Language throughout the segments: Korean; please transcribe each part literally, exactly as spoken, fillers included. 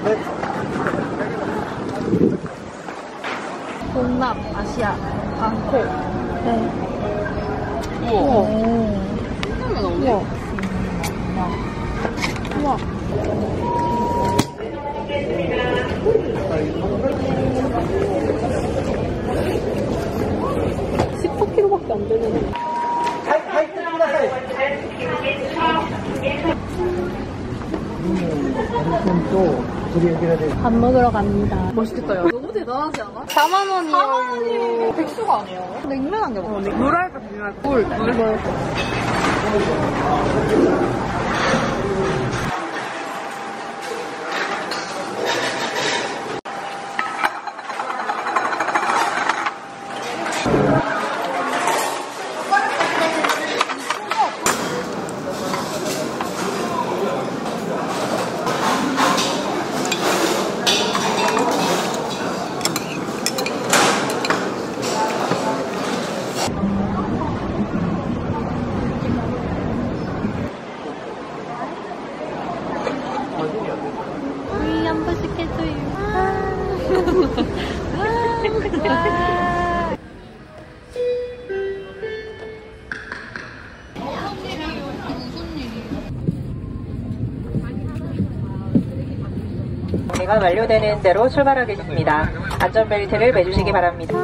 동남 아시아 방콕. 네. 우와. 우와. 우와. 십오 킬로그램밖에 안 되네. 밥 먹으러 갑니다. 멋있겠다, 야. 너무 대단하지 않아? 사만 원이요. 사만 원이 백수가 아니에요? 냉면 한 개 먹어. 물 할까, 비빔 할까? 물. 물. 물. 우리 한 번씩 해줘요. 운행이 완료되는 대로 출발하겠습니다. 안전벨트를 매주시기 바랍니다.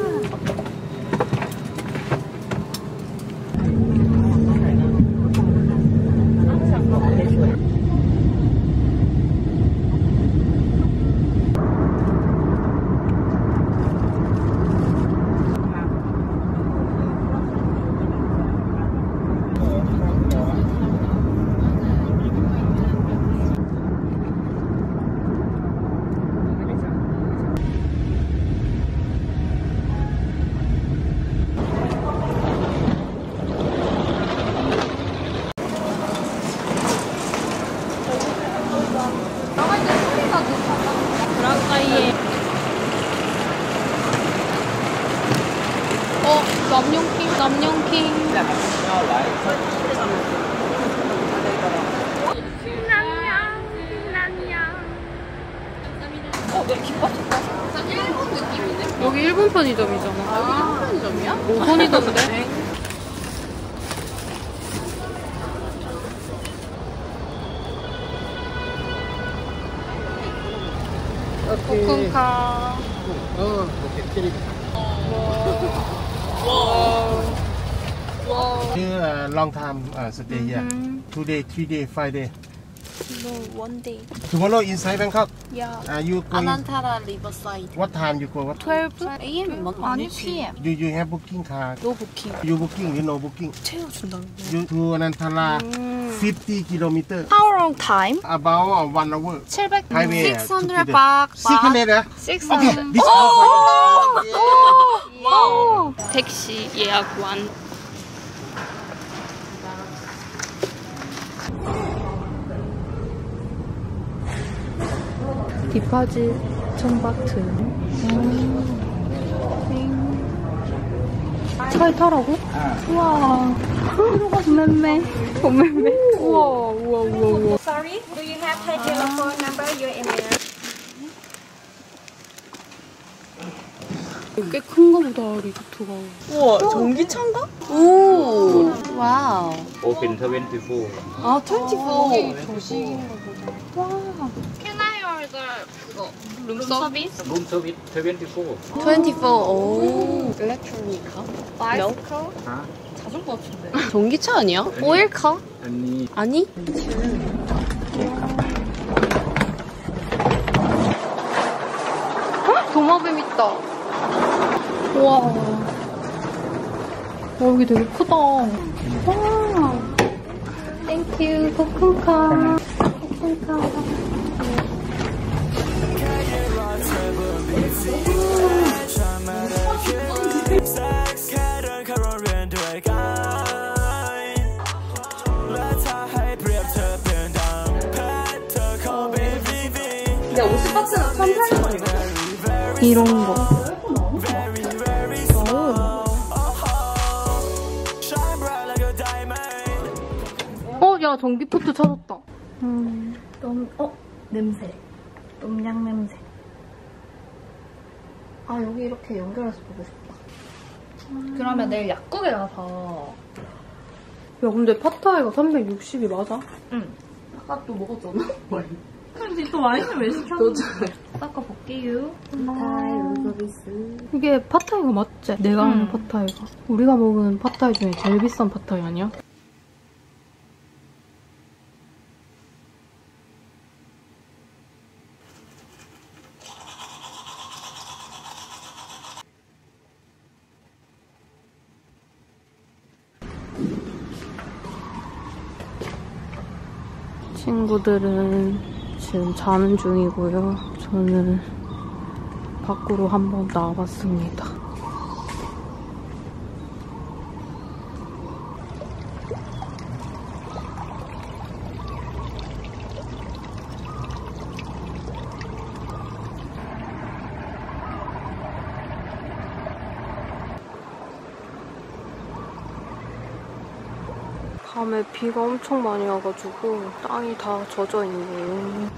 어, 남용킹, 남용킹. 신랑양, 신랑양. 어, 내 김밥 좋다. 약간 일본 느낌이네. 여기 일본 편의점이잖아. 아, 여기 일본 편의점이야? 오선이던데? 코쿤카. Oh, okay, kidding. Wow. Wow. Here, uh, long time uh, stay here. Mhm. Two day, three day, five day. No, one day. Tomorrow inside Bangkok. Yeah. Uh, you going? 아난타라 리버사이드. What time you go? What? twelve? A M? 아니, P M. You you have booking car? No booking. You booking? You no booking? 채워준다는 거. You to Anantara, fifty kilometer. How long time? About uh, one hour. 칠백. Highway. six hundred baht. Six hundred. uh? six Okay, hundred. this all for you. 와우. 택시 예약 완. 디파짓 청바트. 차에 타라고? 우와. 봄매매. 봄매매. 우와, 우와, 우와, 우와. Sorry, do you have her telephone number? Your email? 꽤 큰가 보다, 리조트가. 우와, 전기차인가? 오, 와우. Open twenty-four. 아, 이십사. 조식인가 보다. 와. Can I order 그거? 룸 서비스? Room service twenty-four. 이십사. 오. 일렉트로니카? 바이스커? 아? 자전거 같은데. 전기차 아니야? 오일카? 아니. 아니? 헉? 도마뱀 있다. 우와. 와, 여기 되게 크다. 와. 땡큐, 코쿤카. 코쿤카. 근데 오십 바트는 천팔백 원이거든? 이런 거. 어, 야, 전기포트 찾았다. 음, 너무, 어, 냄새. 똠양 냄새. 아 여기 이렇게 연결해서 보고 싶다. 음. 그러면 내일 약국에 가서. 야 근데 팟타이가 삼백육십이 맞아? 응. 아까 또 먹었잖아? 근데 또 와인을 왜 시켰는지. 닦아볼게요. 팟타이 서비스. 이게 팟타이가 맞지? 내가 아는 음. 팟타이가. 우리가 먹은 팟타이 중에 제일 비싼 팟타이 아니야? 친구들은 지금 자는 중이고요. 저는 밖으로 한번 나와봤습니다. 밤에 비가 엄청 많이 와가지고 땅이 다 젖어 있네요.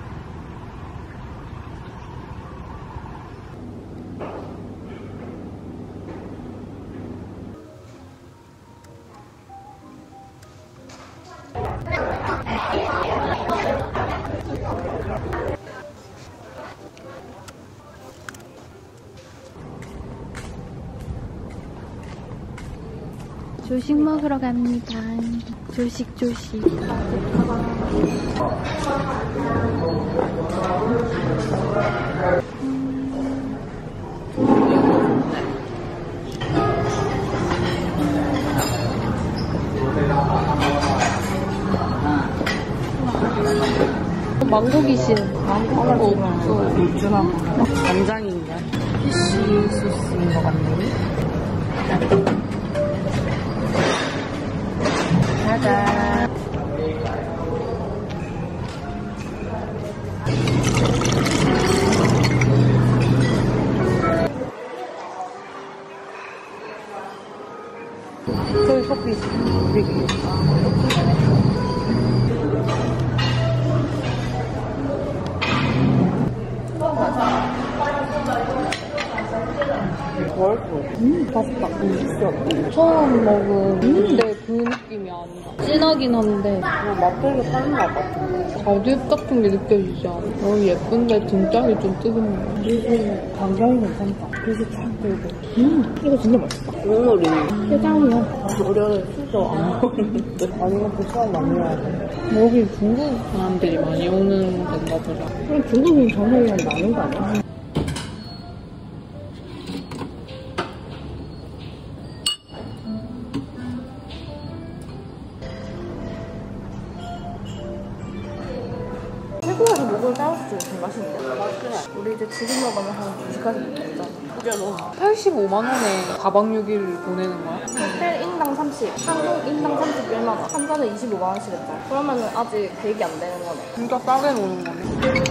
조식 먹으러 갑니다. 조식 조식. 망고 귀신. 망고 없어. 유준하고. 간장인가? 피쉬 소스인 것 같네. 짜잔. 저기 섞여 있어. 되게. 음, 맛있다. 음, 처음 먹은 근데 그 느낌이 아니다. 진하긴 한데 맛별로 다른 것 같아. 가죽 같은 게 느껴지지 않아? 어, 예쁜데 등짝이 좀 뜨겁네. 그리고 간장이 괜찮다. 그래서 참 들고. 음, 이거 진짜 맛있다. 국물이 해장이야. 노래를 진짜 안 먹었는데 아니면 그 처음 안 먹어야 돼. 여기 중국 사람들이 많이 오는 데인가 보자. 그럼 중국인 정말이랑 나는 거 아니야? 태국에서 목을 따왔을 때 되게 맛있는데? 맛있네. 우리 이제 지금 먹으면 한 두 시까지 먹잖아. 그게 너무. 팔십오만 원에 사박 육 일 보내는 거야? 호텔 인당 삼십, 한국 인당 삼십일만 원. 환자는 이십오만 원씩 했잖아. 그러면은 아직 대입이 안 되는 거네. 진짜 싸게 노는 거네.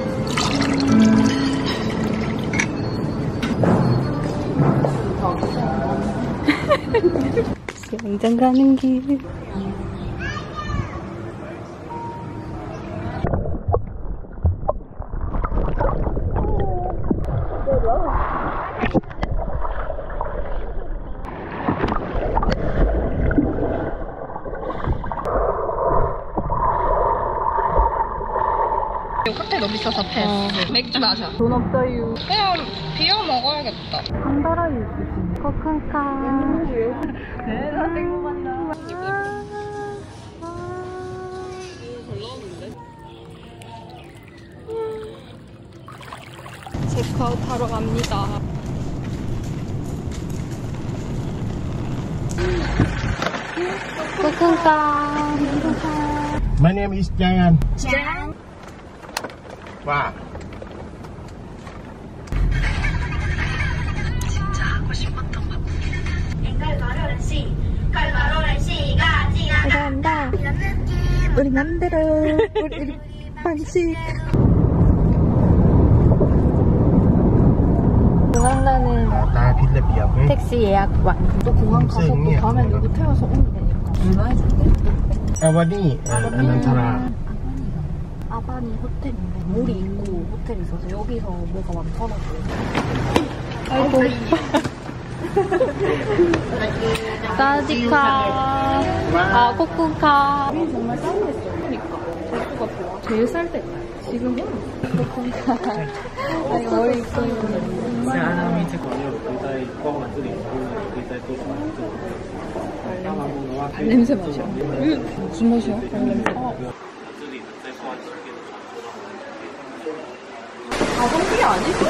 수영장 가는 길. 칵테일 너무 비싸서 패스. 어. 맥주 마셔. 돈 없어요. 그냥 비어 먹어야겠다. 한달아이 주신 코쿤카. 대단 땡구만다. 체크아웃 하러 갑니다. 코쿤카. My name is Jan. Jan. 와. 진짜 하고 싶었던 거. 감사합니다. 우리 맘대로 우리 방식. 공항 가는 다 빌레비야. 택시 예약 완. 또 공항 가서 또 다음에 누구 태워서 오면 되니까. 얼마 해줄게? 아버니, 아난타라. 아 사반이 호텔인데 물이 있고 호텔이 있어서 여기서 뭐가 많더라고요. 아이고. 사디카. 아, 코쿤카. 정말 쌀했어요. 그러니까 제주가 좋아. 제일 쌀 때. 지금은 코쿤카. 아니, 머리 입고 있는데. 现在他们一直朋友可以在逛完这里之后，可以再多玩这里。大完工的话，可以 냄새 맡아. 음, 무슨 맛이야? 어, 냄새. 어. 这里再挂几遍的传说的话， 가성비 아니죠?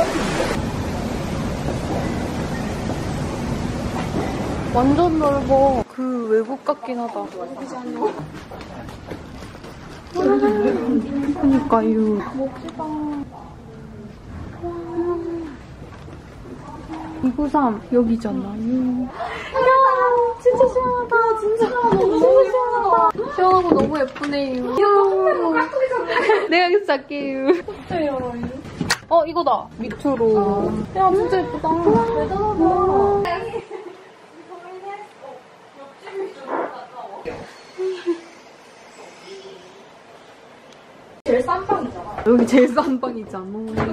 완전 넓어. 그 외국 같긴 하다. 그니까요. 멋지다. 이구삼 여기잖아요. 야, 진짜 시원하다. 진짜 너무 시원하다. 시원하고 너무 예쁘네요. 귀여워. 내가 여기서 잘게요. 어, 이거다. 밑으로. 야, 진짜 예쁘다. 대단하다. 제일 싼 방이잖아. 여기 제일 싼 방이잖아.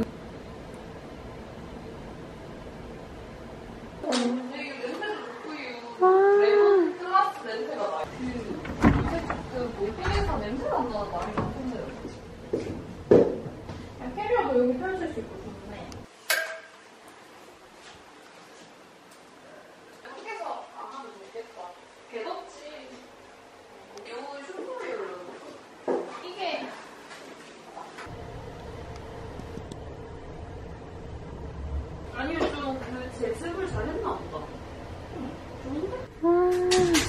캐리어도 여기 펼칠 수 있고 좋네. 밖에서 안 하면 좋겠다. 개덥지. 이거 슈퍼리얼로. 이게 아니요, 좀 그 제습을 잘했나 보다. 좋은데?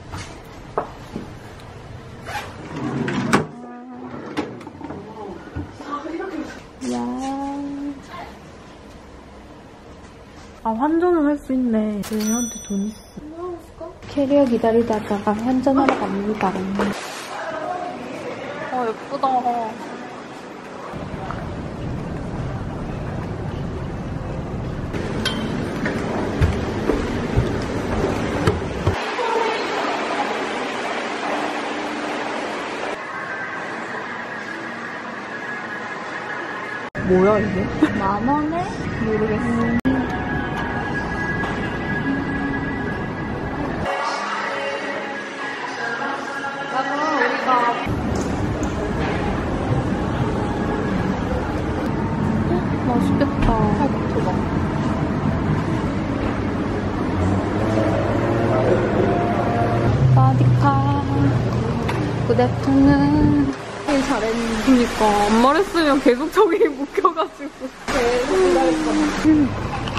아, 환전을 할 수 있네. 얘한테 돈 있어. 캐리어 기다리다가 환전하러 갑니다. 어, 예쁘다. 뭐야, 이게? 만 원에? 모르겠어. 맛있겠다. 살구토가. 사디카. 굿애프터눈. 잘했는데. 그니까. 안 말했으면 계속 저기 묶여가지고. 계속 기다렸잖아.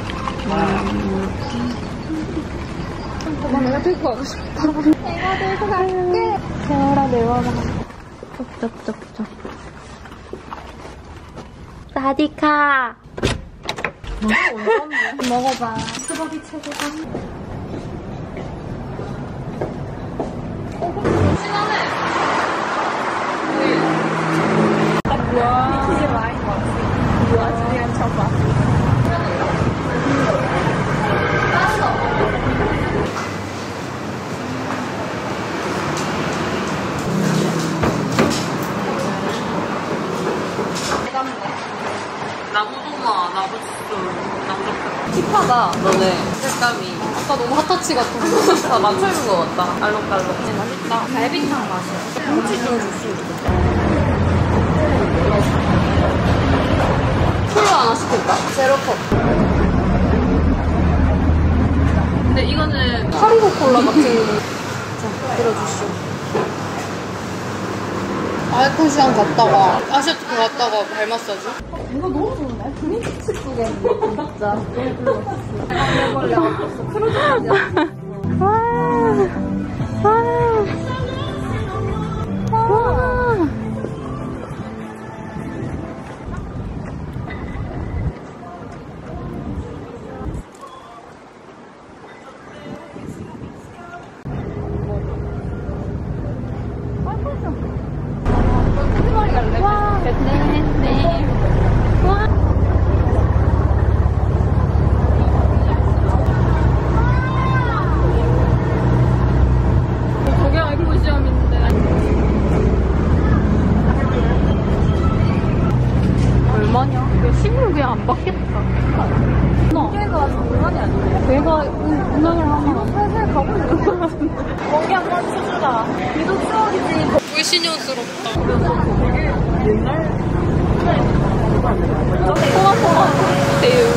잠깐만, 내가 들고 가고 싶다. 내가 들고 갈게. 세월아, 내와라. 쩝쩝쩝쩝. 사디카. 먹어봐. 수박이 최고다. 신나네. 뭐야. 미치지 마인 거 같아. 뭐야, 그냥 쳐봐. 나무도마, 나무주스, 나무주스. 힙하다, 너네. 색감이. 아까 너무 핫터치 같은 거. 다 맞춰입은 것 같다. 알록달록. 맛있다. 갈비탕 맛이야. 김치 좀 주스. 콜라 하나 시킬까? 제로컵. 근데 이거는 카리보 콜라 같은. 자, 들어주시오. 아이콘시안 갔다가 아시아투어 갔다가 발 마사지? 이거 너무 좋네. 분위기 쪽에 맞자. 너무 불렀어. 벌레 아팠어. 크루즈 와. 와. 와. 와. 네, 네. 와. 저게 아이콘 시험인데. 식물 그냥 안 받겠다. 걔가 장난이 아니네. 내가 운항을 하면 살살 가고 있는 거 같은데. 거기 한번 쳐주라. 비도 추억이지. 불신형스럽다. 옛날? 토마토가 대유.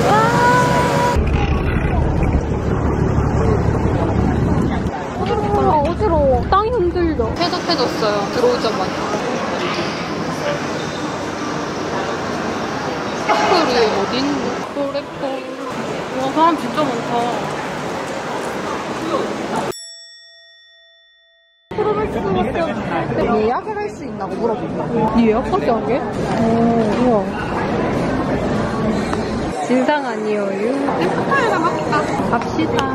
어지러워. 어지러워. 땅이 흔들려. 쾌적해졌어요. 들어오자마자. 스쿨이 어딨니? 노래포. 와, 사람 진짜 많다. 예약을 할 수 있나고 물어보고. 니 예약까지 하게? 오, 우와. 진상 아니에요. 스타일가 맞다. 갑시다.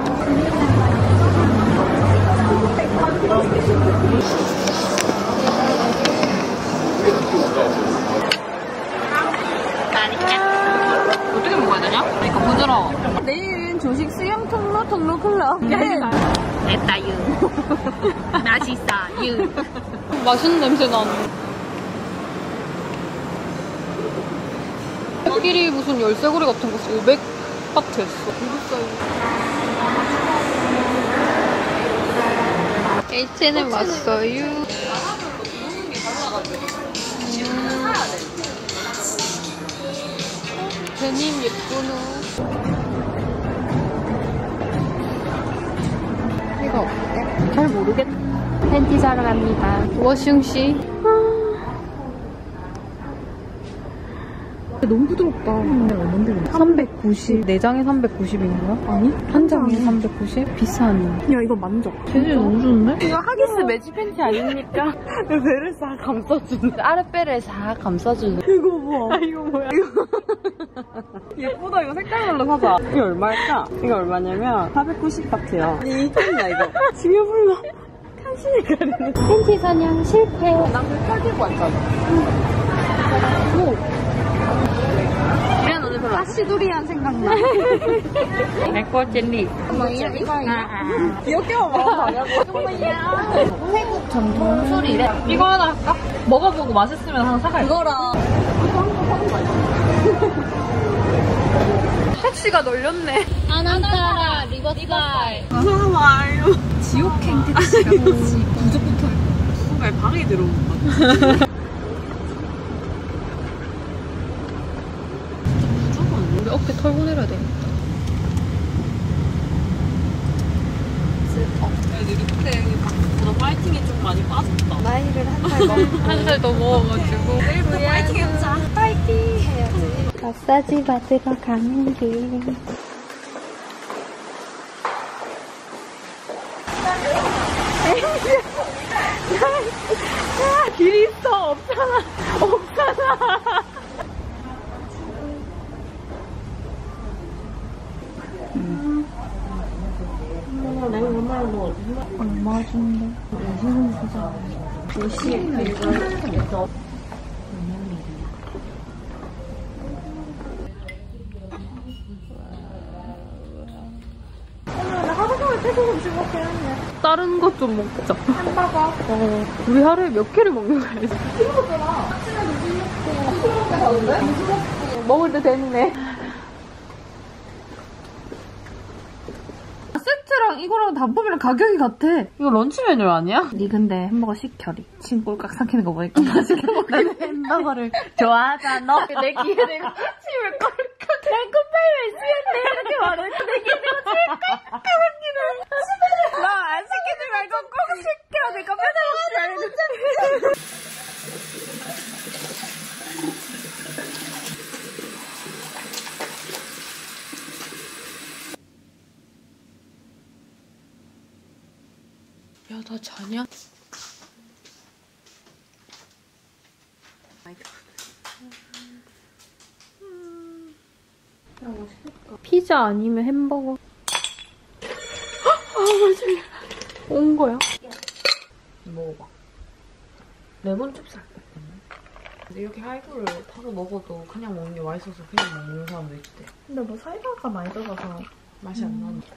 어떻게 먹어야 되냐? 그러니까 부드러워. 내일은 조식 수영 통로 통로 클럽. 됐다, 유. 맛있어, 유. 맛있는 냄새 나네. 끼리 무슨 열쇠고리 같은 거 오백 바트 했어. 에이치 앤 엠 왔어요. 음. 데님 예쁘노. 이거 어때? 잘 모르겠다. 팬티 사러 갑니다. 워싱씨. 너무 부드럽다. 근데 얼마인데? 삼백구십. 네 장에 삼백구십인가? 아니? 한 장에 삼백구십? 비싸네. 야, 이거 만져. 재질 너무 좋은데? 이거 하기스 매치 팬티 아닙니까? 배를 싹 감싸주는. 아랫배를 싹 감싸주는. 이거 뭐? 아, 이거 뭐야? 예쁘다. 이거 색깔별로 사자. 이거 얼마일까? 이거 얼마냐면 사백구십 바트야. 아니, 이겠냐 이거? 지금 불러. 간신히 가리네. 팬티 사냥 실패. 나 불팔 들고 왔잖아. 오. 이런 오늘 별로 아시두리안 생각나. 맥골 젤리. 뭐야? 이거야? 귀엽게만 말하자고. 뭐야? 태국 전통 술이래. 이거 하나 할까? 먹어보고 맛있으면 하나 사갈게. 이거랑 이거 한번 사는 거 아니야? 택시가 널렸네. 아난타라 리버사이. 무서워 와요. 지옥행 택시가 부족부터 뭔가 방에 들어온 것 같아. 우리 어깨 털고 내려야 되겠다. 근데 생각보다 파이팅이 좀 많이 빠졌다. 나이를 한 살 먹고. 한 살 더 먹어가지고. 내일부터 파이팅 해보자. 파이팅 해야지. 마사지 받으러 가는 길. 길 있어. 없잖아. 없잖아. 얼마 준대? 무슨 수저? 하루 종일 태국 음식 먹게 했네. 다른 것 좀 먹자. 햄버거. 어, 우리 하루에 몇 개를 먹는 거야? 먹었잖아. 아침에 무슨 먹고. 무슨 먹고 가는데? 무슨 먹고. 먹을 때 됐네. 세트랑 이거랑 단품이랑 가격이 같아. 이거 런치 메뉴 아니야? 니 근데 햄버거 시켜리. 침 꼴깍 삼키는 거 보니까 맛있게 먹는 햄버거를 좋아하잖아. 내 귀에 내가 침을 꼴깍. 난 콧바위에 쓰였네. 이렇게 말해. 내 귀에 내가 침을 꼴깍 삼키는. 나 안 시키지 말고 꼭 시켜. 내가 맨날 먹지. 야, 나 자냐? 야, 맛있겠다. 피자 아니면 햄버거. 아, 맞아. 온 거야? 먹어봐. 레몬즙 살것 같네. 근데 이렇게 하이볼을 타서 먹어도 그냥 먹는 게 맛있어서 그냥 먹는 사람도 있대. 근데 뭐 사이다가 많이 들어가서 맛이 안 나는데.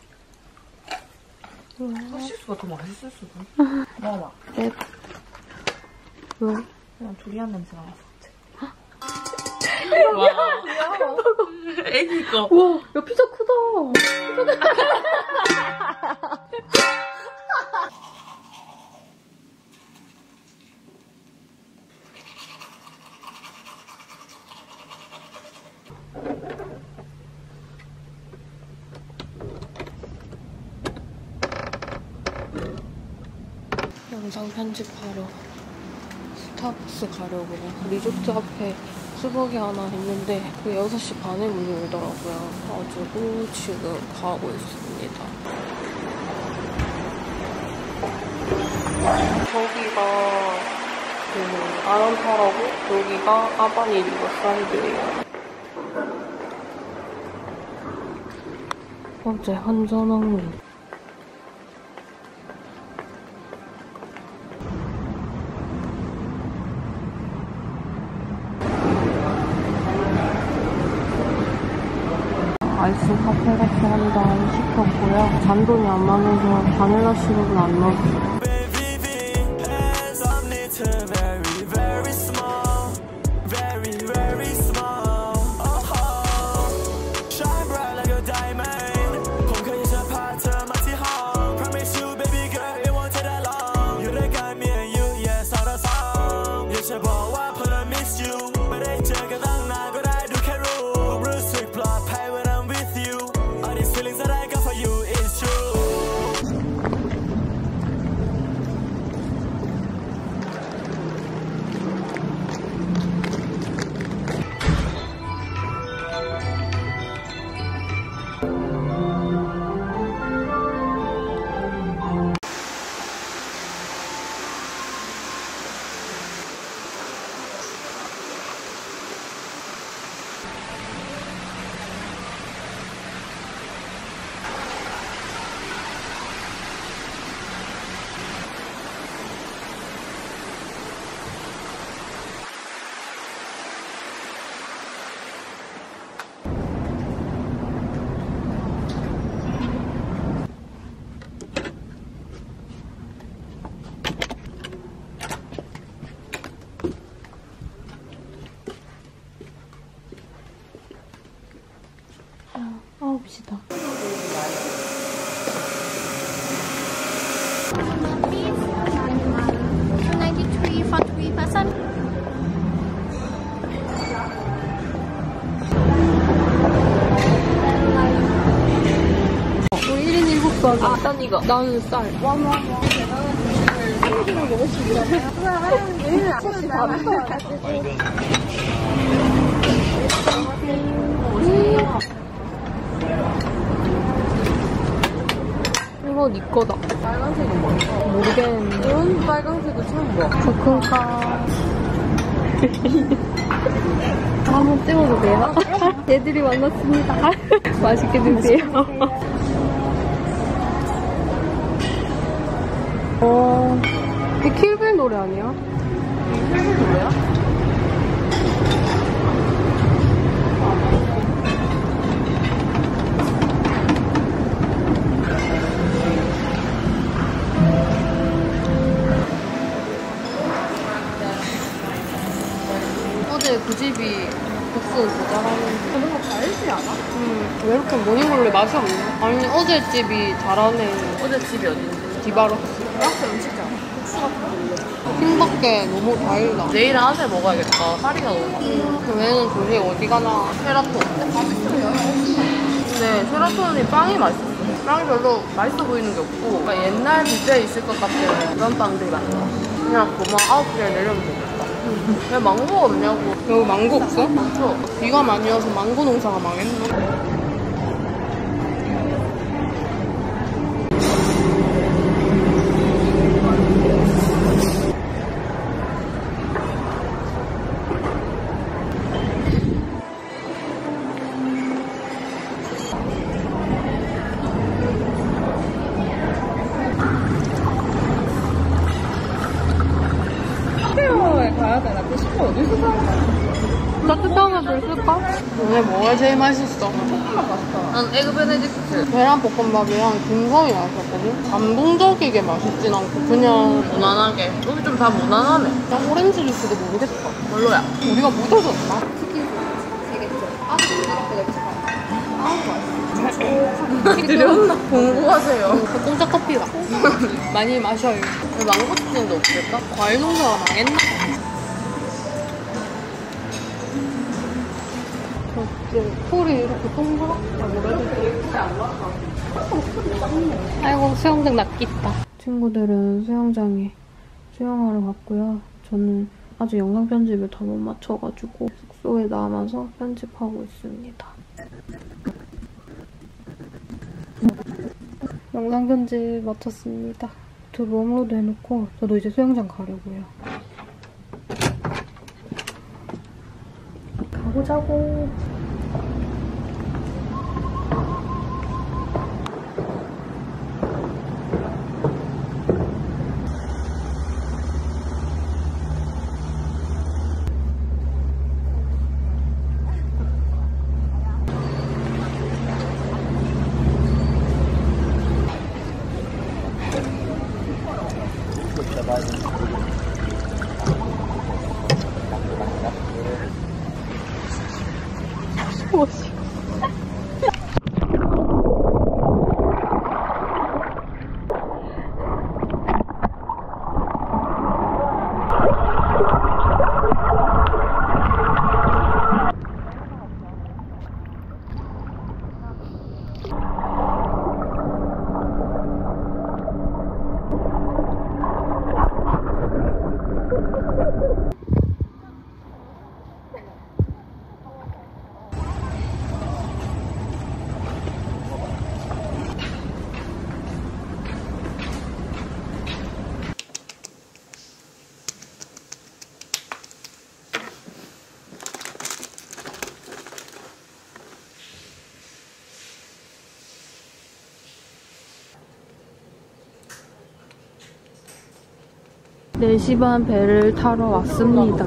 소시스가 더 맛있을 수도. 먹어봐. 네. 왜? 그냥 두리안 냄새 나서 같아. 와. 애기 거. 와, 야, 피자 크다. 영상 편집하러 스타벅스 가려고요. 리조트 앞에 수박이 하나 있는데 그 여섯 시 반에 문이 열더라고요. 그래가지고 지금 가고 있습니다. 저기가 그 아란타라고 여기가 아바니 리버사이드예요. 어제 한전항로 아이스 카페라떼 한 잔 시켰고요. 잔돈이 안 많아서 바닐라 시럽은 안 넣었어요. 아홉 시다. ninety-three for three person. 우리 일 인 일곱 살. 아, 난 이거. 나는 쌀. 와, 와, 와. 소고기를 먹을 수 있잖아요. 매일 아침에 밥을 이거 니 거다. 빨간색은 뭐야? 모르겠는데. 이런 빨간색은 처음 봐. 조금가. 한번 찍어도 돼요? 얘들이 만났습니다. 맛있게 드세요. 어, 이 킬빌 노래 아니야? 킬빌 노래야? 어제 그 집이 국수 모자라는데. 뭔가 달지 않아? 음, 왜 이렇게 모닝글로리 맛이 없냐? 아니, 어제 집이 잘하네. 어제 집이 어딘데? 디바로스. 프랑스 음식점. 국수 같은 거. 흰밖에 너무 달다. 내일 아재 먹어야겠다. 파리가 너무 많아. 그 외에는 도저히 어디 가나. 세라톤. 근데 세라톤이 빵이 맛있었어. 빵이 별로 맛있어 보이는 게 없고 그러니까 옛날 뷔페에 있을 것 같은 그런 빵들이 많아. 그냥 고마 아홉 개 내려면 되겠다. 왜 망고가 없냐고. 여기 망고 없어? 많죠? 비가 많이 와서 망고 농사가 망했나? 따뜻한 걸 쓸까? 오늘 뭐가 제일 맛있어? 난 에그 베네딕트. 계란 볶음밥이랑 dimsum이 맛있었거든? 감동적이게 맛있진 않고 그냥 무난하게. 여기 좀 다 무난하네. 그냥 오렌지 주스도 모르겠다. 별로야. 우리가 묻어졌나? 치킨 드렸나? 공부하세요. 공짜 커피가. 많이 마셔요. 망고스틴도 없을까? 과일 농사가 망했나? 저 풀이 이렇게 동그랗게 뭐라 해야 되지? 아이고 수영장 낚있다. 친구들은 수영장에 수영하러 갔고요. 저는 아직 영상 편집을 다 못 마쳐가지고 숙소에 남아서 편집하고 있습니다. 영상 편집 마쳤습니다. 유튜브 업로드 해놓고 저도 이제 수영장 가려고요. 가보자고. 뭐지? 네 시 반 배를 타러 왔습니다.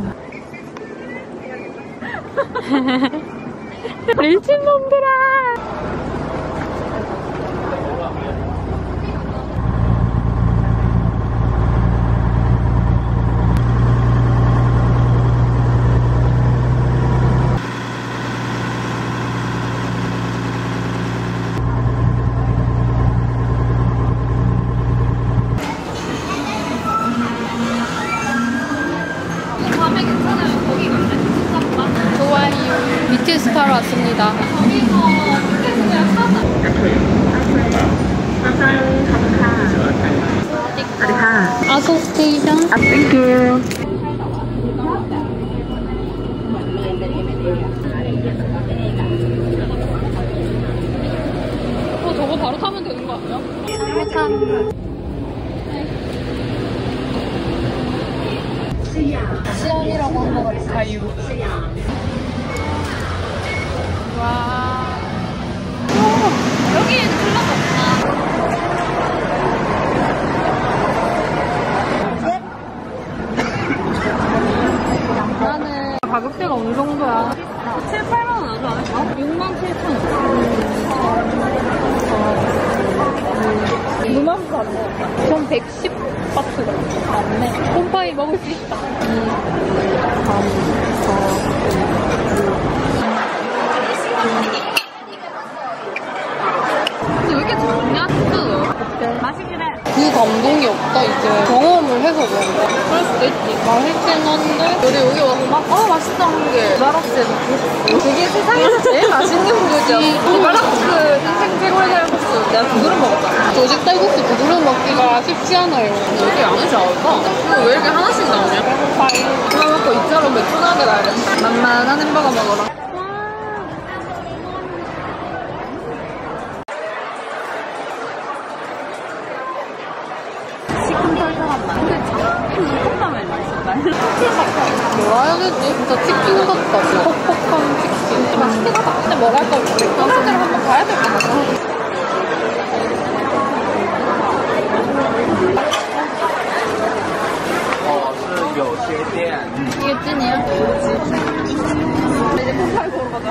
밀친놈들아! 비티에스 타러 왔습니다. 아소 스테이션. 땡큐. 어, 저거 바로 타면 되는 거 아니야? 시안이라고 한번 가요. 와. 오, 여기에는 클럽 없나? 나는 가격대가 어느 정도야? 칠, 팔만 원 하지 않을까? 육만 칠천 원. 누만 원. 전 백십 바트다. 맞네. 홈파이 먹을 수 있다. 이, 삼, 사, 근데 왜 이렇게 좋냐? 맛있긴 해. 그 감동이 없다 이제. 경험을 해서 그런가? 그럴 수도 있지. 맛있긴 한데 우리 여기 와서 막 아 맛있다는 게 마라스에도 그렇고 그게 세상에서 제일 맛있는 거죠. 이 마라스 인생 최고의 쌀국수 내가 두 그릇 먹었잖아. 조직 쌀국수 두 그릇 먹기가 쉽지 않아요. 왜 이렇게 양이 작을까? 이거 왜 이렇게 하나씩 나오냐? 하나 먹고 이처럼 매끈하게 나야겠다. 만만한 햄버거 먹어라. 뭐라 해야 되지? 진짜 치킨 같다. 퍽퍽한 치킨. 맛있겠다. 근데 뭐 할 거야? 컨셉대로 한번 가야 될 것 같아. 이게 찐이야? 이제 pom파이 보러 가자.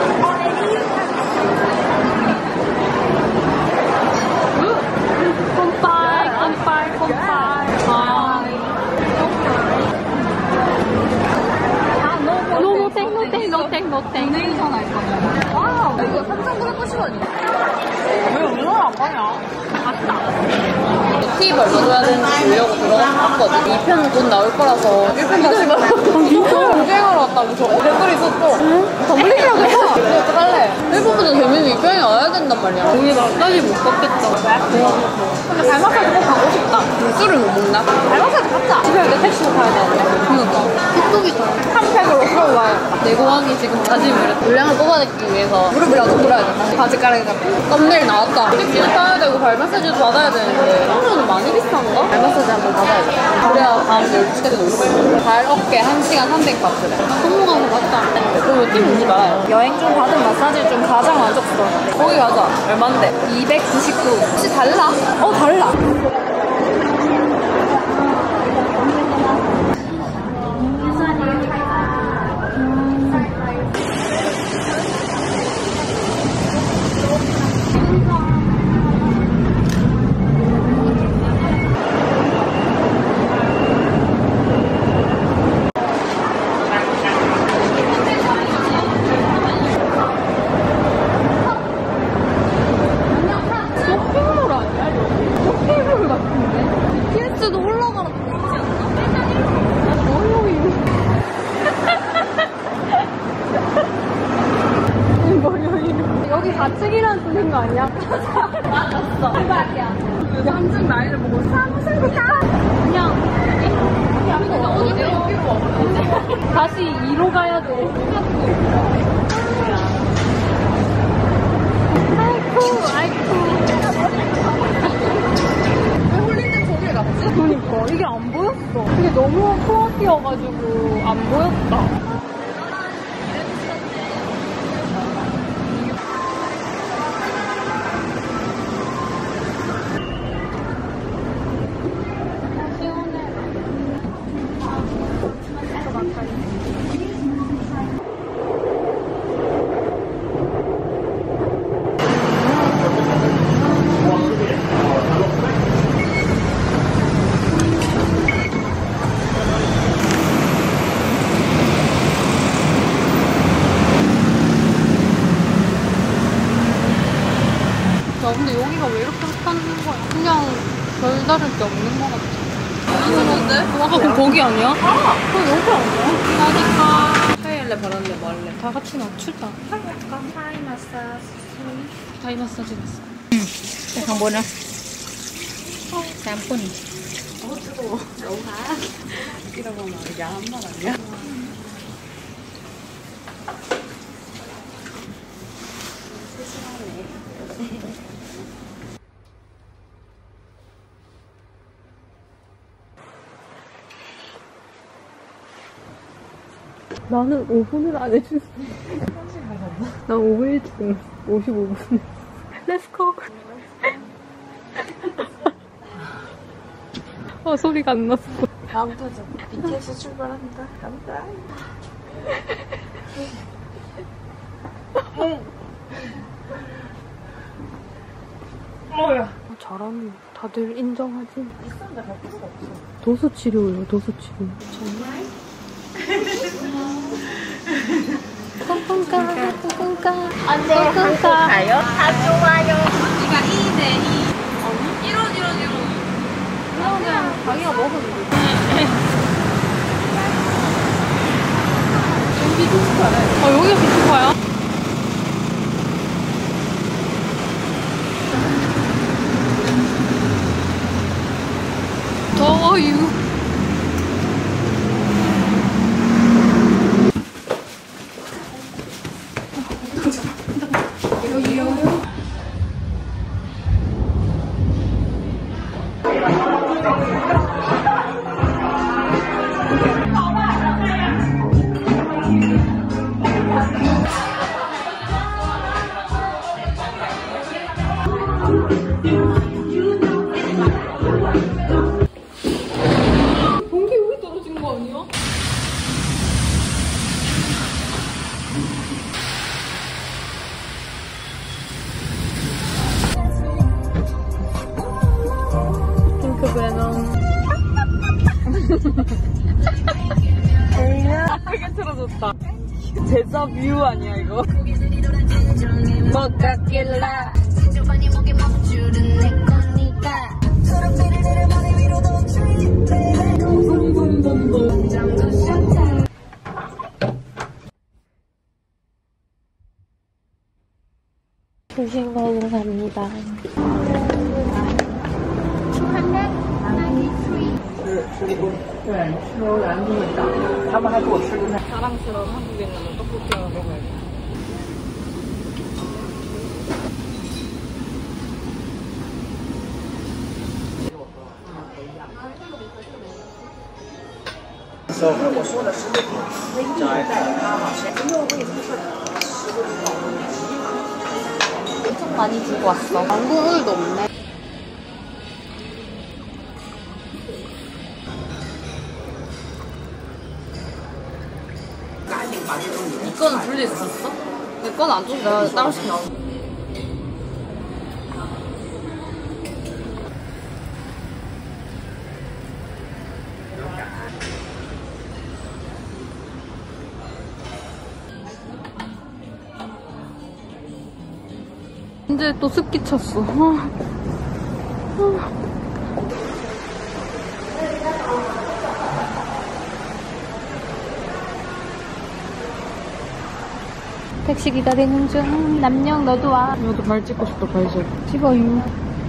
pom파이, pom파이, pom파이. 아. 노땡, 노땡, 노땡, 노땡. 도네이션 할 거야. 와우, 이거 삼천구백구십 원이야. 왜 오늘 안 가냐? 팁 얼마 줘야 되는지 보려고 들어갔거든. 이 편은 곧 나올 거라서 일 편 다시 봐. 진짜? 경쟁하러 왔다면서 댓글 있었어. 응? 더블링이라고 해서 근데 어떡할래? 일 편보다 재밌는 이 편이 와야 된단 말이야. 거기 나까지 못 갔겠다. 근데 발 마사지 꼭 가고 싶다. 술을 못 먹나? 발 마사지 갔자. 집에 내 택시로 가야 되는데. 그니까. 틱톡이다. 한 팩으로 풀어와야겠다. 내고왕이 지금 다짐을 물량을 뽑아내기 위해서 무릎이라도 꿇어야 돼. 바지 깔아가지고. 썸네일 나왔다. 택시도 타야 되고 발 마사지도 받아야 되는데 한국은 많이 비싼가? 발 마사지 한번 받아야 돼. 그래야 다음 열두 시까지 놀 수 있어. 발 어깨 한 시간 삼백 바트래. 성공하고 갔다. 그럼 팀 오지 말아요. 여행 중 받은 마사지 중 가장 만족스러워. 거기 가자. 얼만데? 이백구십구. 혹시 달라? 어 달라. 여기 가축이라는 뜻인 거 아니야? 맞았어. 대박이야. 여기 함정 나이를 보고 사무실부터 그냥 그냥 어디 내려오기로 왔는데 다시 이로 가야 돼. 아이쿠 아이쿠. 왜 홀린데 저길 갔지? 그니까 이게 안 보였어. 이게 너무 코앞이어가지고 안 보였다. 근데 여기가 왜 이렇게 핫하는 거야? 그냥 별다를 게 없는 것 같아. 무슨 건데? 아까 그 거기 아니야? 아! 그거 여기 아니야? 나니까 하이할래 바랄래 뭐 할래? 다 같이 낮추자. 할까? 타이 마사지. 타이 마사지 됐어. 응. 잠깐 뭐냐? 짬뽕. 어 뜨거워. 너무 가. 이러고 막 야한 말 아니야? 나는 오 분을 안 해줬어. 난 오 분 일찍 오십오 분. 렛츠고. 아 소리가 안 났어. 다음 도전 비티에스 출발한다. 간다. 뭐야? 잘하네. 다들 인정하지? 있었는데 바꿀 수가 없어. 도수 치료예요. 도수 치료. 정말? 꿍꿍까 꿍꿍까 언제 한국 가요? 다 좋아요. 네가 이 대 이. 아니? 일 원 일 원 일 원. 그냥 그냥 자기가 먹으면 돼. 여기 비스파래. 아 여기가 비스파야? 더워요. 공기 여기 떨어진 거 아니야? 핑크 베놈. 예쁘게 틀어줬다. 제자 뷰 아니야 이거? 뭐 같길래 조식 먹으러 갑니다. 자랑스러운 한국인은 떡볶이를 먹어야 돼. 엄청 많이 들고 왔어. 망고 오늘도 없네. 이 거는 분리 있었어? 내 거는 안 줘서 내가 따로 시켜. 이제 또 습기 찼어. 택시 기다리는 중. 남녕 너도 와. 나도 발 찍고 싶다, 발색. 찍어요.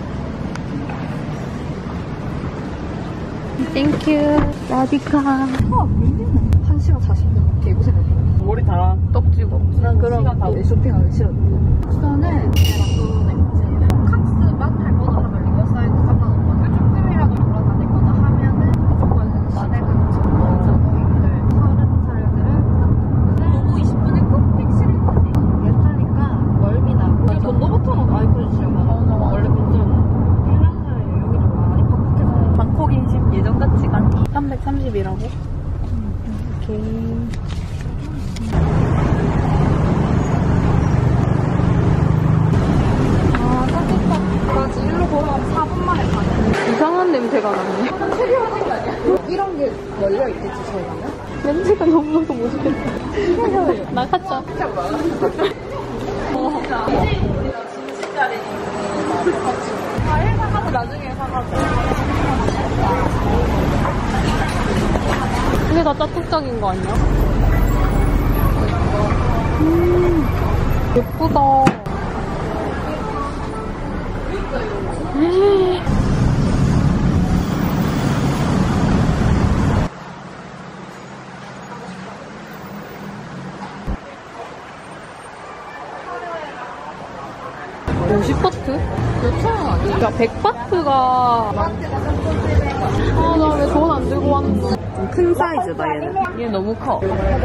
땡큐. 라디카. 한 시간 사십 분. 개고생했어. 머리 달아. 떡 찍어. 난 그럼 쇼핑하기 싫어. 저는 칵스만 할 거나 하면 리버사이드 상관없고 조금이라도 돌아다니거나 하면은 무조건 시내 근처 저거인들 서른 차례들은 도보 이십 분에 꼭 택시를 타세요. 예타니까 멀미 나고 돈 너부터는 아이폰 지역은 원래 근처는 태양사에 여기도 많이 팍팍해서 방콕 인심 예전 같지가 않아. 삼백삼십이라고? 오케이. 사 분 만에 가네. 이상한 냄새가 나네. 이런 게 열려 있겠지, 저희 가면? 냄새가 너무 나서 못 있겠다. 나가자. 과일 사가도 나중에 사가도. 이게 다 짜투짝인 거 아니야? 음, 예쁘다. 오십 바트? 몇천 원 아니야? 야, 백 바트가. 아, 나 왜 돈 안 들고 왔는데. 큰 사이즈다, 얘는. 얘 너무 커.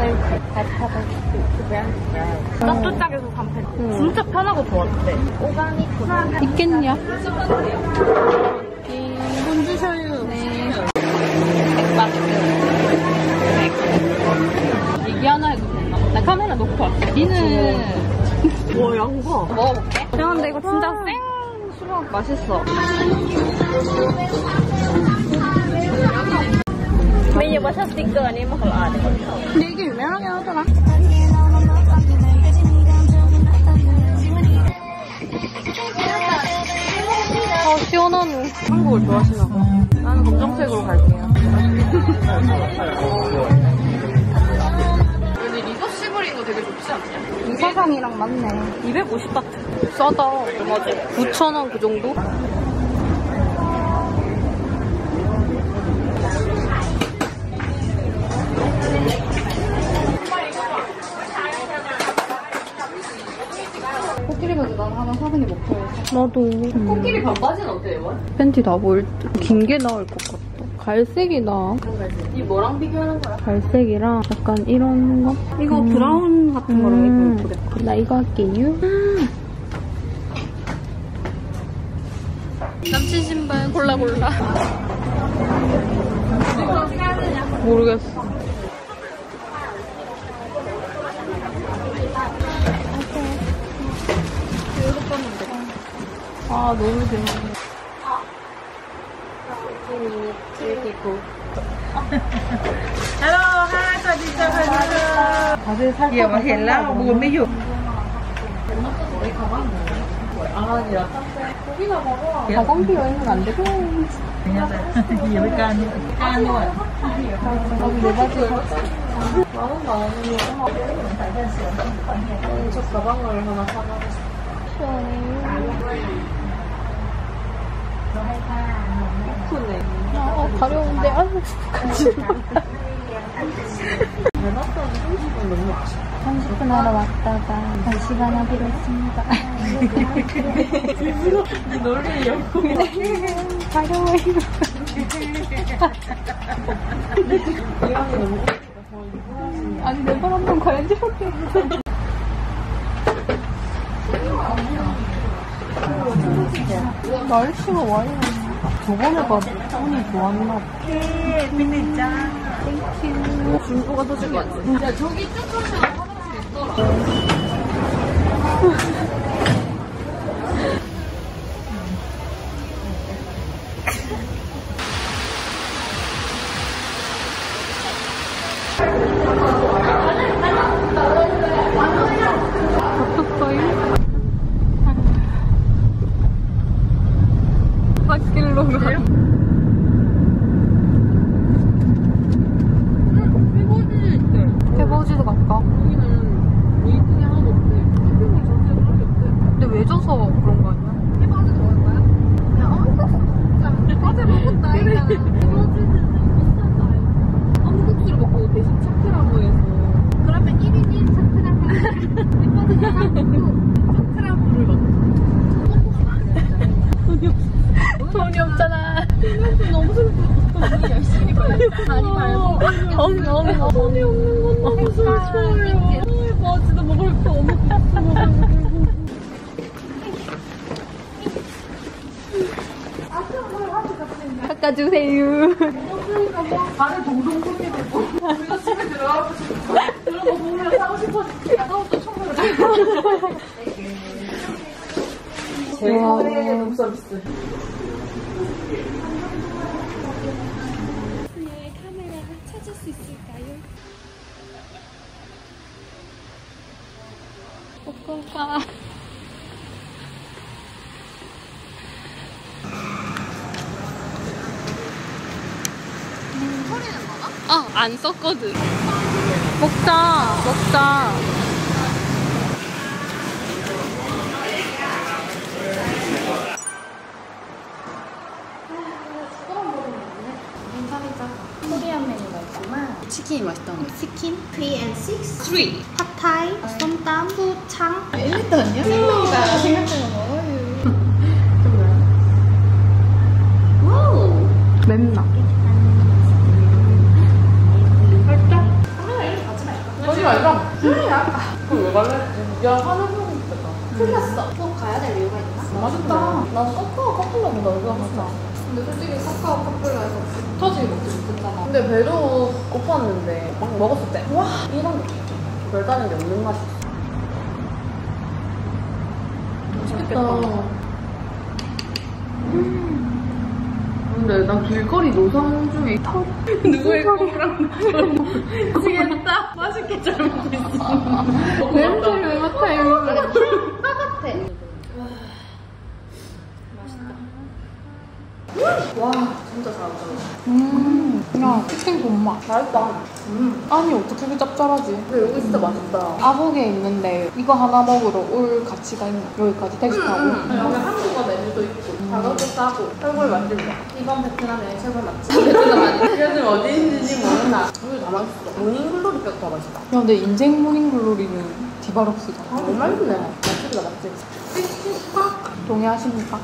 짭조짝에서 삼백. 진짜 편하고 좋았대. 있겠냐? 돈 주셔요. 네. 백 바트. 얘기 하나 해도 되나? 나 카메라 놓고 왔어. 니는. 와, 양봐. 먹어볼게. 야, 근데 이거 진짜 생 수박 맛있어. Bây giờ có sách sticker này mà không ở đây. 근데 이게 유명하긴 하더라. 아, 시원하네. 한국을 좋아하시나 봐. 나는 검정색으로 갈게요. 근데 리버시블인 거 되게 좋지 않냐? 이사상이랑 맞네. 이백오십 바트. 싸다. 맞아. 구천 원 그 정도? 코끼리 바지 난 하나 사는 게 목표였어. 나도. 코끼리 반바지는 어때, 이번? 팬티 다 보일 듯. 긴 게 나을 것 같다. 갈색이 나. 이 뭐랑 비교하는 거야? 갈색이랑 약간 이런 거? 이거 음. 브라운 같은 거랑 음. 입으면 예쁘겠다. 나 이거 할게요. 남친 신발 골라 골라. 모르겠어. 아 너무 재밌네. 즐기고. Hello, hai, chào chị, chào chị. Gì mà hiện là buồn mới dụ. 원이라 싼데. 고기나 먹어. 가성비 여행은 안 되고. 여기 까는 까는 나도 네 가지 샀어. 만원 나오는 거. 저 가방을 하나 사가고 싶어. 예쁘네. 아, 가려운데. 아유, 닮았다는 삼십 분 너무 아쉽다. 삼십 분 하러 왔다가 한 시간 하기로 했습니다. 이 놀리려고. 가려워요. 이왕이 너무 아니, 내발 한번 가야지, 볼게. 날씨가 와요. 저번에 봐도 운이 좋았나 봐. 땡큐. 중고가 터질 것 같아. 야, 저기 쭉 가면 화장실 있더라. 갓길로 가. 해보지도 갈까? 여기는 웨이팅이 하나도 없대. 쇼핑몰 자체를 하나도 없대. 근데 왜 져서 그런 거 아니야? 해바지도 갈 거야? 야, 어? 어제 먹었다. 해바지는 못 산다. 한국수를 먹고 대신 차크라무에서. 그러면 일 인 일 차크라무. 해바지는 하고 차크라무를 먹고. 돈이 없잖아. 너무 슬프다. 돈이 열심히 벌고. 많이 벌고. 엄, 엄, 엄. 돈이 없는 건 너무 슬퍼요. 해바지도 먹을 거 없고. 깎아주세요. 발을 동동 굴리고 우리가 집에 들어가고 싶어. 그런 거 보면 사고 싶어서 아까부터 청소를 제일의 룸서비스. 네, 카메라 찾을 수 있을까요? 볶음밥. 어, 안 썼거든. 먹자, 먹자. 코리안 메뉴가 있구만. 치킨이 맛있다는 거. 치킨 삼 and 육, 쓰리. 팟타이, 솜땀, 후창. 엘리트 아니야? 생명이다. 생각하는 거. 와우. 맵나? 하지 말자. 그럼 왜 갈래? 야, 하나 보고 싶다. 틀렸어. 꼭 가야 될 이유가 있나? 맛있다. 난 카카오 커플러보다 이거 맛있다. 근데 솔직히 카카오 커플러에서 터지게 먹지 못했잖아. 근데 배도 고팠는데 막 먹었을 때 와 이런 게 별다른 게 없는 맛이 있어. 맛있겠다. 근데 난 길거리 노상 중에 터 누구의 거랑 미치겠다. 맛있게 잘 먹고 있어. 냄새를 왜 맡아요? 똑같아. 와 진짜 잘한다. 음, 야, 치킨 존맛. 잘했다. 아니, 어떻게 그렇게 짭짤하지? 근데 여기 진짜 맛있다. 아북에 있는데 이거 하나 먹으러 올 가치가 있나? 여기까지 택시 타고. 여기 한국어 메뉴도 있고 가격도 싸고 철골 맛집이야. 이번 베트남 여행 최고 맛집. 베트남 아니? 요즘 어디 있는지 모르나. 여기 다 맛있어. 모닝글로리가 더 맛있다. 야, 내 인생 모닝글로리는 디바록스다. 아, 너무 맛있네. 맛집이다 맛집. 동의하십니까?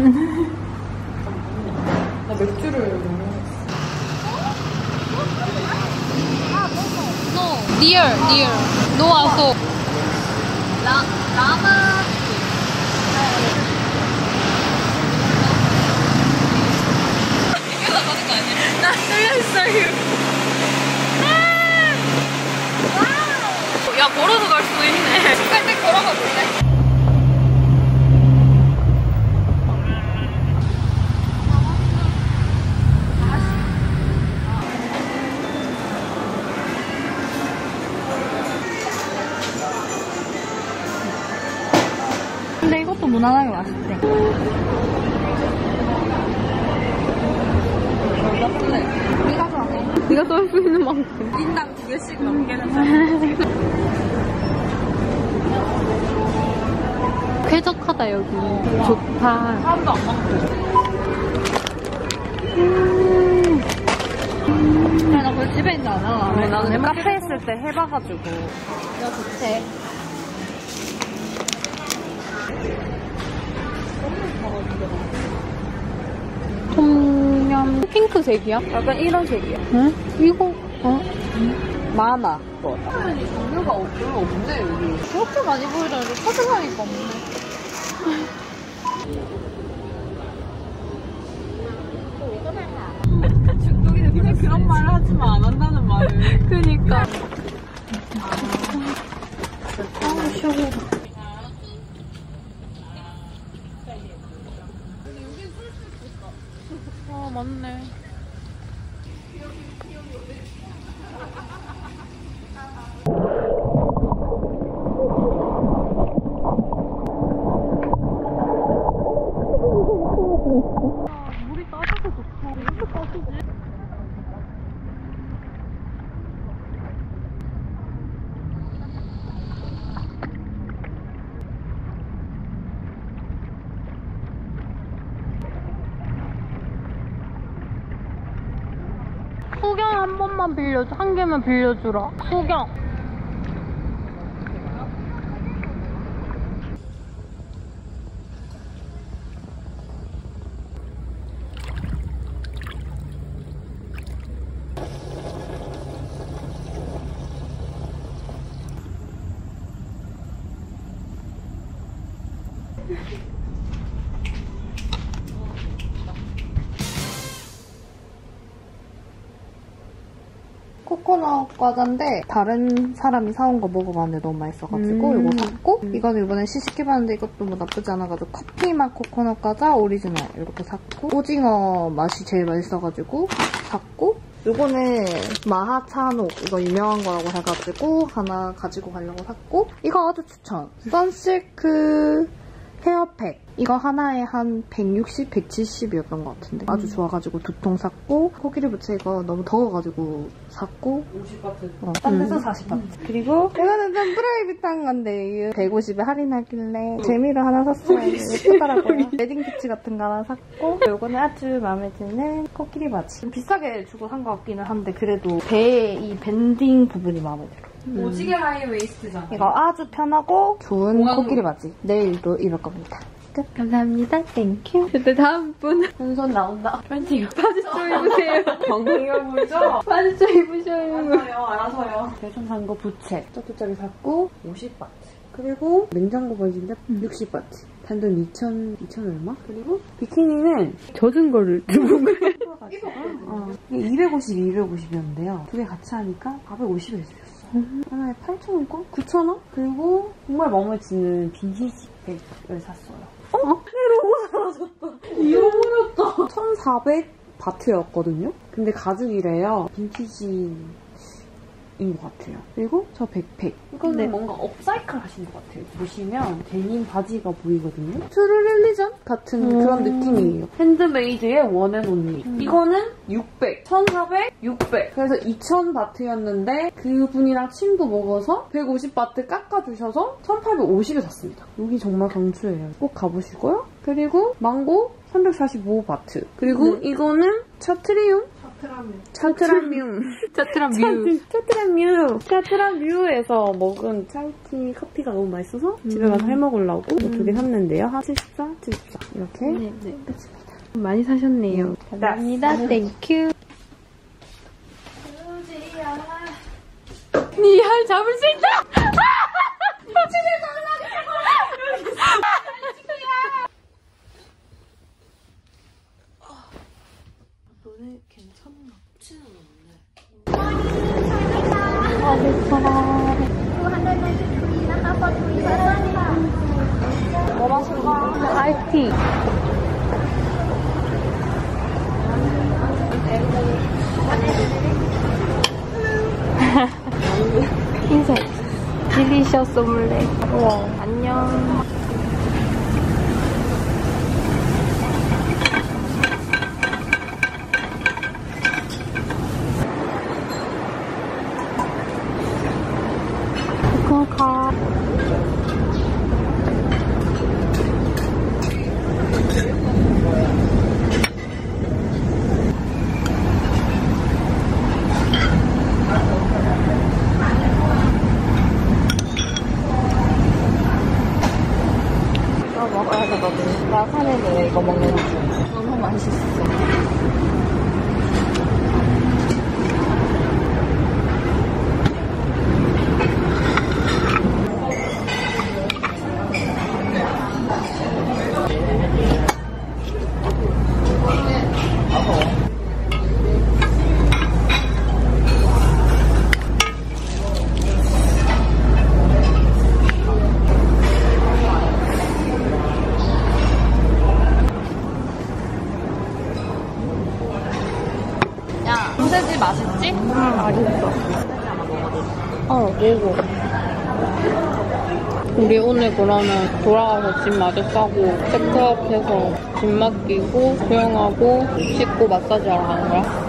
나 맥주를 너무 No, dear, dear. No 와서. 라, 라마. 이게 나가는 거 아니야? 나 틀렸어요. 야, 걸어서 갈 수도 있네. 살짝 걸어가 볼래? 근데 이것도 무난하게 맛있대. 네가 좋아해. 네가 쏠 수 있는 만큼. 인당 두 개씩 넘게는 쾌적하다 여기. 좋다. 사람도 안 많고. 음. 야, 나 그거 집에 있는 줄 알아. 네, 나는 카페 있을 때 해봐가지고. 야, 좋대. 톰염 핑크색이야? 약간 이런 색이야. 응? 이거 어? 많아. 종류가 별로 없네 여기. 그렇게 많이 보이더라도 찾아가니까 없네. 중독이네. 그냥 그런 말을 하지만 안 한다는 말을. 그니까. 아, 시원해. 아, 맞네. 물이 따뜻해서 좋다. 왜 이렇게 따뜻해? 수경 한 번만 빌려줘. 한 개만 빌려주라. 수경. 코코넛 과자인데 다른 사람이 사온 거 먹어봤는데 너무 맛있어가지고 음. 이거 샀고 음. 이거는 이번에 시식해봤는데 이것도 뭐 나쁘지 않아가지고 커피맛 코코넛 과자 오리지널 이렇게 샀고 오징어 맛이 제일 맛있어가지고 샀고 요거는 마하차노 이거 유명한 거라고 해가지고 하나 가지고 가려고 샀고 이거 아주 추천 선실크 헤어팩 이거 하나에 한 백육십, 백칠십이었던 것 같은데 아주 좋아가지고 두 통 샀고 코끼리 부채 이거 너무 더워가지고 샀고 오십 바트. 어, 딴 데서 사십 바트. 그리고 이거는 좀 프라이빗한 건데 백오십에 할인하길래 재미로 하나 샀어요. 예쁘더라고요. 웨딩 피치 같은 거 하나 샀고 이거는 아주 마음에 드는 코끼리 바지. 좀 비싸게 주고 산 것 같기는 한데 그래도 배의 이 밴딩 부분이 마음에 들어. 음. 오지게 하이웨이스트잖아. 이거 아주 편하고 좋은 공항... 코끼리 바지. 내일도 입을 겁니다. 끝. 감사합니다. 땡큐. 근데 다음 분. 한손 나온다. 팬티가. 바지 좀 입으세요. 건강해 보이죠? 바지 좀 입으셔요. 알아서요. 알아서요. 대충 산 거 부채. 저쪽짜리 샀고 오십 바트. 그리고 냉장고 바지인데 음. 육십 바트. 단돈 이천, 이천 얼마? 그리고 비키니는 젖은 거를 두분 거예요. 어. 이게 이백오십, 이백오십이었는데요. 두 개 같이 하니까 사백오십에 주셨어요. 음. 하나에 팔천 원권? 구천 원? 그리고 정말 마음에 드는 빈티지 백을 샀어요. 어? 너무 사라졌다. 잃어버렸다. 천사백 바트였거든요? 근데 가죽이래요. 빈티지 인 것 같아요. 그리고 저 백팩. 이거는 네. 뭔가 업사이클 하신 것 같아요. 보시면 데님 바지가 보이거든요. 트루렐리전 같은 음. 그런 느낌이에요. 핸드메이드의 원앤온리. 음. 이거는 육백, 천사백, 육백. 그래서 이천 바트였는데 그분이랑 친구 먹어서 백오십 바트 깎아주셔서 천팔백오십에 샀습니다. 여기 정말 강추예요. 꼭 가보시고요. 그리고 망고 삼백사십오 바트. 그리고 음. 이거는 차트리움. 차트라뮤. 차트라뮤. 차트라뮤. 차트라뮤에서 먹은 차이티 커피가 너무 맛있어서 음. 집에 가서 해먹으려고 음. 두 개 샀는데요. 한 칠십사, 칠십사. 이렇게 네, 네. 끝입니다. 많이 사셨네요. 음. 감사합니다. 땡큐. 니 할 잡을 수 있다! 집에 놀라게 너네 괜찮나? 치는 없네. 아, 괜찮아. 뭐 마실까? 아이티. 흰색. 딜리셔스 오믈렛. 우와. 안녕. 먹어야 되거든. 나 산에서 이거 먹는 중. 너무 맛있어. 소세지 맛있지? 응, 맛있어. 어, 먹어. 우리 오늘 그러면 돌아가서 짐 마저 싸고 체크아웃해서 짐 맡기고 수영하고 씻고 마사지 하러 가는 거야?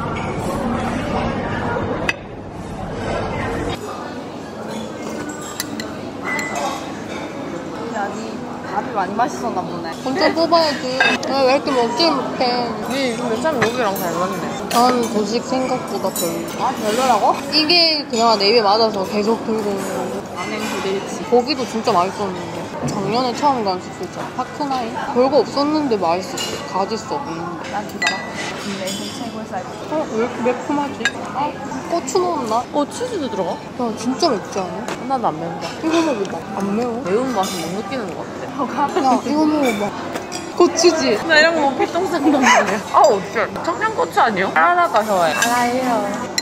밥이 많이 맛있었나 보네. 엄청 뽑아야지. 아, 왜 이렇게 먹지 못해? 니 근데 참 여기랑 잘 맞네. 난 조식 생각보다 별로. 아, 별로라고? 이게 그냥 내 입에 맞아서 계속 들고 있는 거고. 안행 부대일치. 고기도 진짜 맛있었는데. 작년에 처음 간 숙소 있잖아. 파크나인? 별거 없었는데 맛있었어. 가짓수 없는데. 난 기가 막혀. 근데 인생 최고의 쌀. 어, 왜 이렇게 매콤하지? 아, 고추 넣었나? 어, 치즈도 들어가? 야, 진짜 맵지 않아? 하나도 안 매운다. 이거 먹어봐. 안 매워? 매운맛은 못 느끼는 것 같아. 야, 이거 먹어봐. 고추지? 나 이런 거 먹고 피똥 싼단 말이야. 아, 어째. 청양고추 아니요? 하나가 좋아해. 알아요.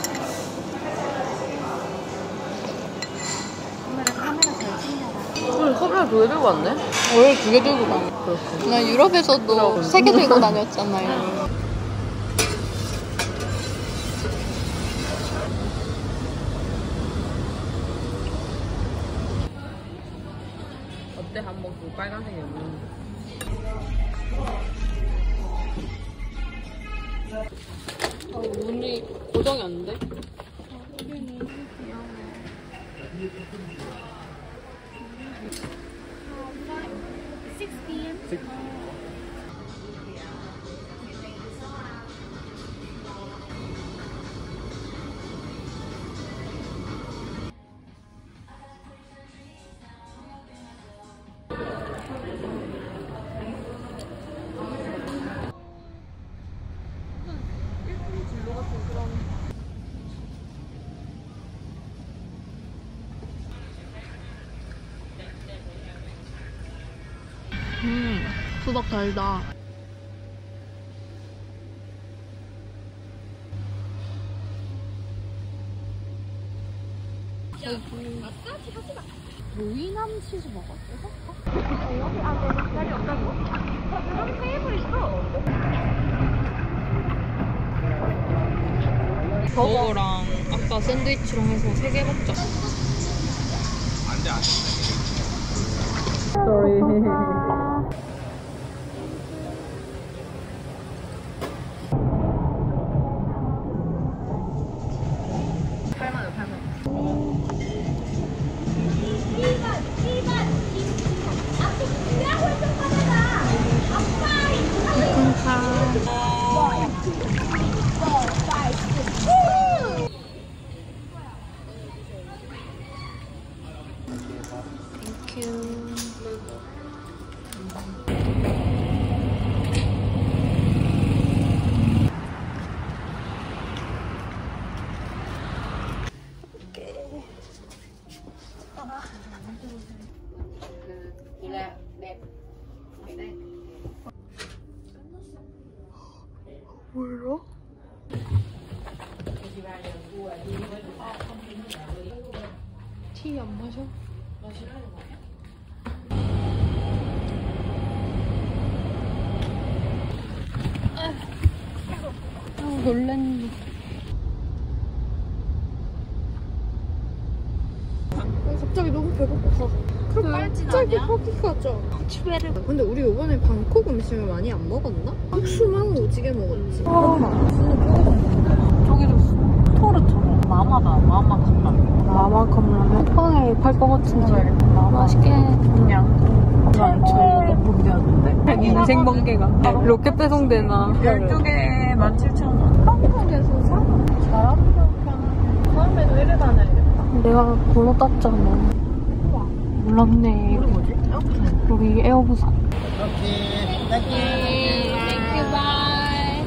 오늘 카메라 두 개 들고 왔네? 원래 두 개 들고 다녀. 그렇군. 나 유럽에서도 세 개 들고 다녔잖아요. 어때? 한번 그 빨간색이 없는 아, 문이 고정이 안 돼? 음, 수박 달다. 여기 로이남 치즈 먹었어? 여기 안에 자리 없다고? 그럼 테이블 있어. 버거랑 아까 샌드위치랑 해서 세 개 먹자. 안돼 안돼. Sorry. 몰라? 티 안 마셔? 아, 놀랬네. 갑자기 너무 배고파. 그럼 갑자기 거기 가자. 치베르. 근데 우리 이번에 방콕 음식을 많이 안 먹었나? 국수만 오지게 먹었지. 저기도 토르처럼 마마다. 마마 컵라면. 마마 컵라면? 쿠팡에 팔 것 같은데. 맛있게. 그냥. 난 저희 번개였는데. 인생 번개가. 로켓 배송되나. 열두 개에 만 칠천 원. 한국에서 사? 잘하는 편. 다음에도 이래 다녀야겠다. 내가 번호 땄잖아. 몰랐네. 우리 뭐지? 여기 에어부산. 오케이. 땡큐 바이.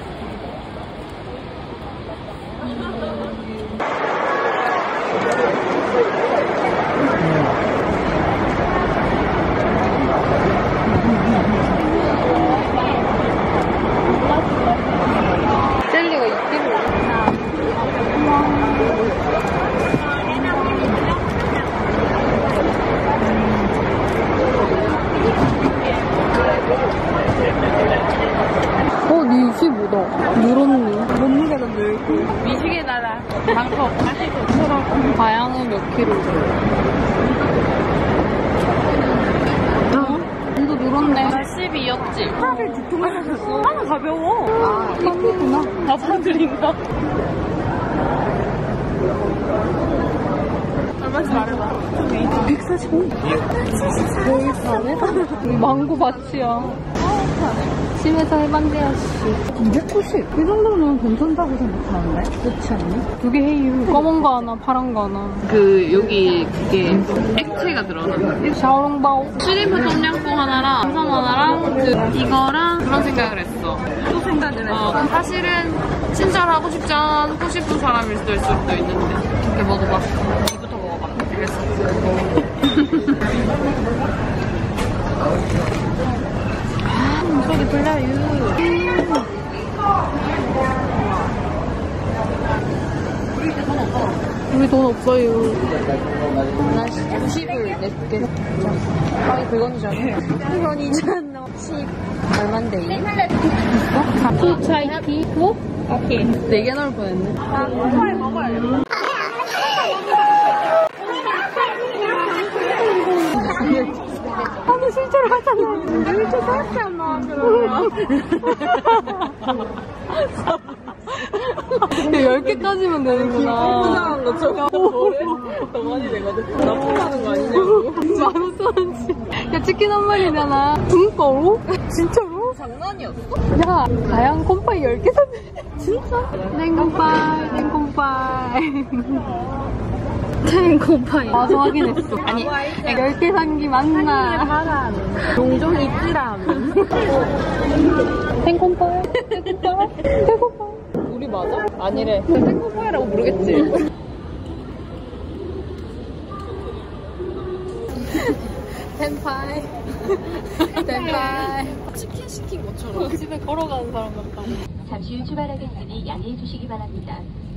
젤리가 있기로. 어, 니 이십오다. 늘었네. 몸무게는 늘고. 미식의 나라 방콕 다시 도처럼. 다양은 몇 킬로? 도 늘었네. 나 십이였지. 하나를 두 통을 사셨어. 하나 가벼워. 아, 이쁘구나. 다 사드린가? 얼마인지 말해봐. 백사십오. 여기 망고 밭이야. 심해서 해방대야 씨. 이백구십. 이 정도면 괜찮다고 생각하는데? 그렇지 않니? 두 개 해요. 검은 거 하나, 파란 거 하나. 그 여기 그게 액체가 들어가는 샤오롱바오. 슈림프 똠양꿍 하나랑 생선 하나랑 그 이거랑 그런 생각을 했어. 또 생각을 했어. 어, 사실은 친절하고 싶지 않고 싶은 사람일 수도 있을 수도 있는데 이렇게 먹어봐. 이부터 먹어봐. 그랬어. 소리 들려요. 우리 돈 없어요. 나 십을 낼게. 아, 백 원이잖아. 백 원이잖아. 십. 얼만데? 있어? 투 차이티? 뭐? 오케이. 네 개 넣을 뻔했네. 아, 먹어요, 먹어요. 아니, 실제로 하잖아. 이렇게 샀잖아, 그러면. 열 개까지만 되는구나. 포장한 것처럼. 더 많이 되거든. 납품하는 거 아니냐고. 만 오천 원치. 야, 치킨 한 마리잖아. 진짜로? 진짜로? 장난이었어? 야, 다양 콤파이 열 개 샀네. 진짜? 냉콤파이, 냉콤파이. 탱콤파이. 나도 확인했어. 아니, 열 개 산 게 맞나? 종종 있지라면. 탱콤파이? 탱콤파이? 탱콤파이? 우리 맞아? 아니래. 생코파이라고 모르겠지? 템파이. 템파이. 치킨 시킨 것처럼 집에 걸어가는 사람 같다. 잠시 후 출발하겠으니 양해해 주시기 바랍니다.